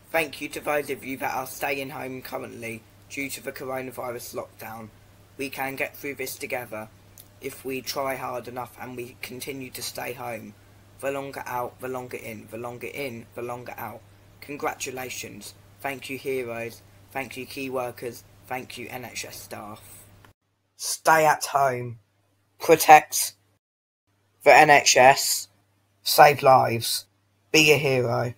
Thank you to those of you that are staying home currently due to the coronavirus lockdown. We can get through this together if we try hard enough and we continue to stay home. The longer out, the longer in, the longer in, the longer out. Congratulations. Thank you, heroes. Thank you, key workers. Thank you, NHS staff. Stay at home. Protect the NHS. Save lives. Be a hero.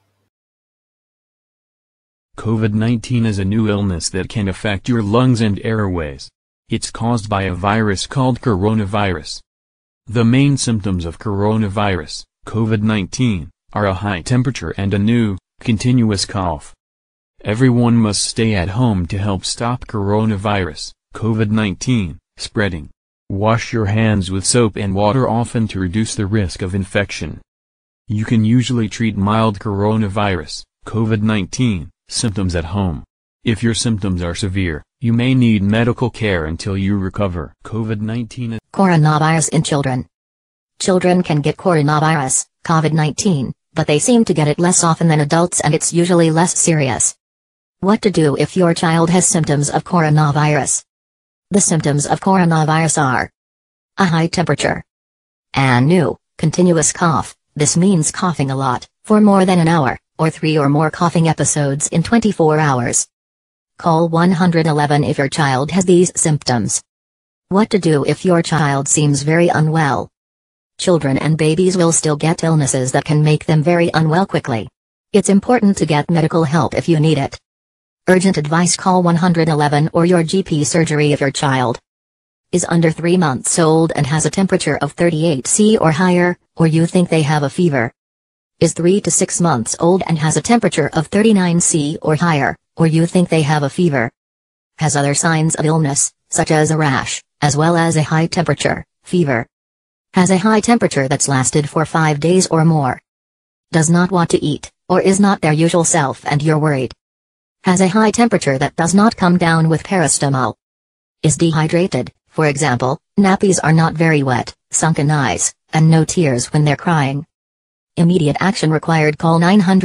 COVID-19 is a new illness that can affect your lungs and airways. It's caused by a virus called coronavirus. The main symptoms of coronavirus, COVID-19, are a high temperature and a new, continuous cough. Everyone must stay at home to help stop coronavirus, COVID-19, spreading. Wash your hands with soap and water often to reduce the risk of infection. You can usually treat mild coronavirus, COVID-19, symptoms at home. If your symptoms are severe, you may need medical care until you recover. COVID-19 Coronavirus in children. Children can get coronavirus, COVID-19, but they seem to get it less often than adults and it's usually less serious. What to do if your child has symptoms of coronavirus? The symptoms of coronavirus are a high temperature, a new, continuous cough. This means coughing a lot, for more than an hour, or 3 or more coughing episodes in 24 hours. Call 111 if your child has these symptoms. What to do if your child seems very unwell? Children and babies will still get illnesses that can make them very unwell quickly. It's important to get medical help if you need it. Urgent advice: call 111 or your GP surgery if your child is under 3 months old and has a temperature of 38°C or higher, or you think they have a fever. Is 3 to 6 months old and has a temperature of 39°C or higher, or you think they have a fever. Has other signs of illness, such as a rash, as well as a high temperature, fever. Has a high temperature that's lasted for 5 days or more. Does not want to eat, or is not their usual self and you're worried. Has a high temperature that does not come down with paracetamol. Is dehydrated, for example, nappies are not very wet, sunken eyes, and no tears when they're crying. Immediate action required: call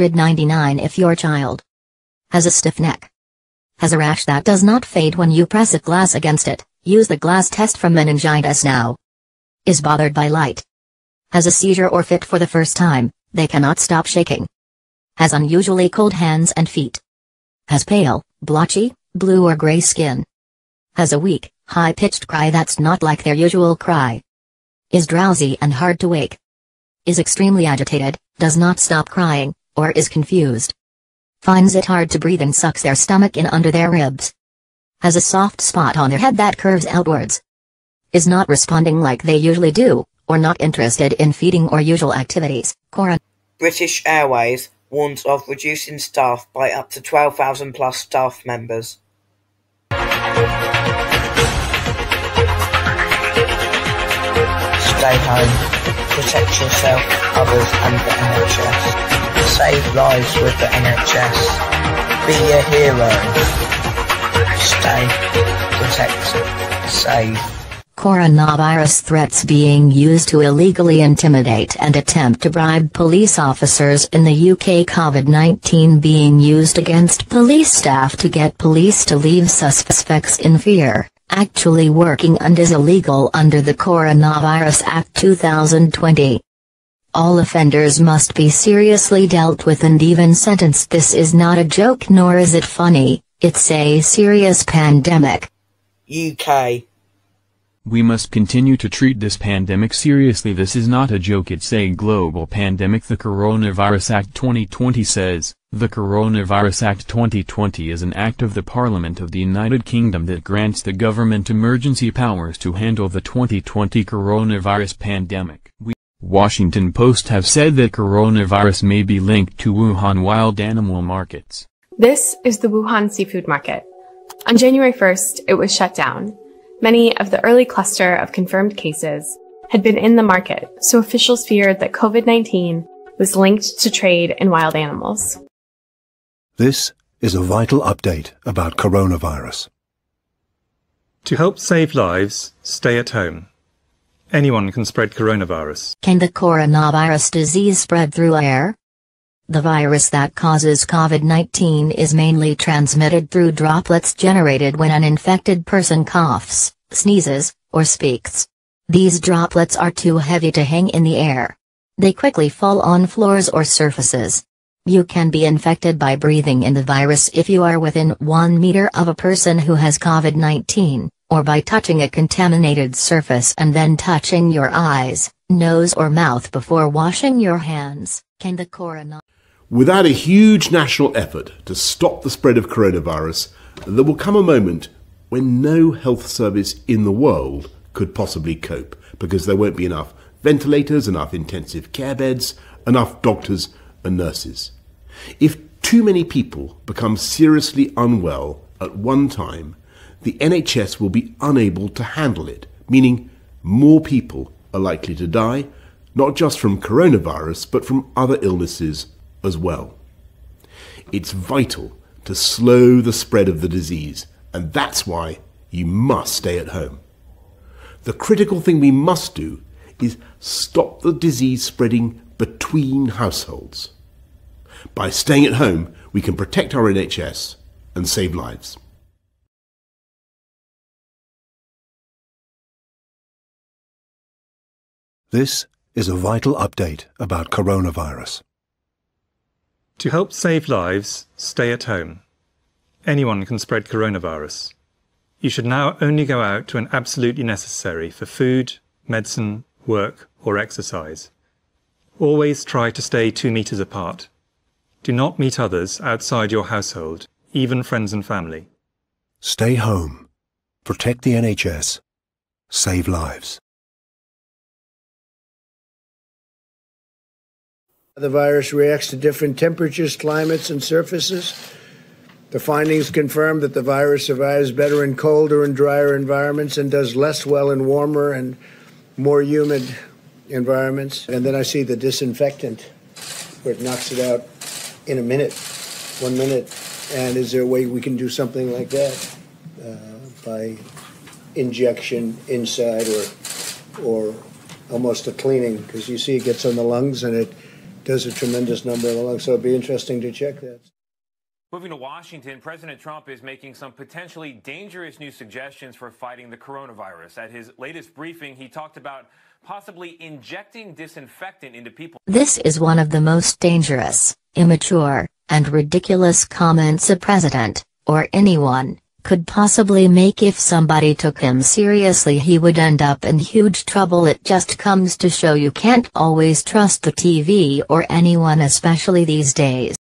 999 if your child has a stiff neck. Has a rash that does not fade when you press a glass against it. Use the glass test for meningitis now. Is bothered by light. Has a seizure or fit for the first time, they cannot stop shaking. Has unusually cold hands and feet. Has pale, blotchy, blue or gray skin. Has a weak, high-pitched cry that's not like their usual cry. Is drowsy and hard to wake. Is extremely agitated, does not stop crying, or is confused. Finds it hard to breathe and sucks their stomach in under their ribs. Has a soft spot on their head that curves outwards. Is not responding like they usually do, or not interested in feeding or usual activities. British Airways warns of reducing staff by up to 12,000 plus staff members. Stay home. Protect yourself, others and the NHS. Save lives with the NHS. Be a hero. Stay, protect, save. Coronavirus threats being used to illegally intimidate and attempt to bribe police officers in the UK. COVID-19 being used against police staff to get police to leave suspects in fear, actually working and is illegal under the Coronavirus Act 2020. All offenders must be seriously dealt with and even sentenced. This is not a joke nor is it funny, it's a serious pandemic. UK. We must continue to treat this pandemic seriously. This is not a joke, it's a global pandemic. The Coronavirus Act 2020 says, the Coronavirus Act 2020 is an act of the Parliament of the United Kingdom that grants the government emergency powers to handle the 2020 coronavirus pandemic. Washington Post have said that coronavirus may be linked to Wuhan wild animal markets. This is the Wuhan seafood market. On January 1st, it was shut down. Many of the early cluster of confirmed cases had been in the market, so officials feared that COVID-19 was linked to trade in wild animals. This is a vital update about coronavirus. To help save lives, stay at home. Anyone can spread coronavirus. Can the coronavirus disease spread through air? The virus that causes COVID-19 is mainly transmitted through droplets generated when an infected person coughs, sneezes, or speaks. These droplets are too heavy to hang in the air. They quickly fall on floors or surfaces. You can be infected by breathing in the virus if you are within 1 meter of a person who has COVID-19, or by touching a contaminated surface and then touching your eyes, nose or mouth before washing your hands. Can the coronavirus? Without a huge national effort to stop the spread of coronavirus, there will come a moment when no health service in the world could possibly cope, because there won't be enough ventilators, enough intensive care beds, enough doctors and nurses. If too many people become seriously unwell at one time, the NHS will be unable to handle it, meaning more people are likely to die, not just from coronavirus, but from other illnesses as well. It's vital to slow the spread of the disease, and that's why you must stay at home. The critical thing we must do is stop the disease spreading between households. By staying at home, we can protect our NHS and save lives. This is a vital update about coronavirus. To help save lives, stay at home. Anyone can spread coronavirus. You should now only go out when absolutely necessary for food, medicine, work, or exercise. Always try to stay 2 meters apart. Do not meet others outside your household, even friends and family. Stay home. Protect the NHS. Save lives. The virus reacts to different temperatures, climates, and surfaces. The findings confirm that the virus survives better in colder and drier environments and does less well in warmer and more humid environments. And then I see the disinfectant, where it knocks it out in a minute, 1 minute. And is there a way we can do something like that by injection inside or almost a cleaning? Because you see it gets on the lungs and it does a tremendous number of the lungs. So it'd be interesting to check that. Moving to Washington, President Trump is making some potentially dangerous new suggestions for fighting the coronavirus. At his latest briefing, he talked about possibly injecting disinfectant into people. This is one of the most dangerous, immature, and ridiculous comments a president, or anyone, could possibly make. If somebody took him seriously, he would end up in huge trouble. It just comes to show you can't always trust the TV or anyone, especially these days.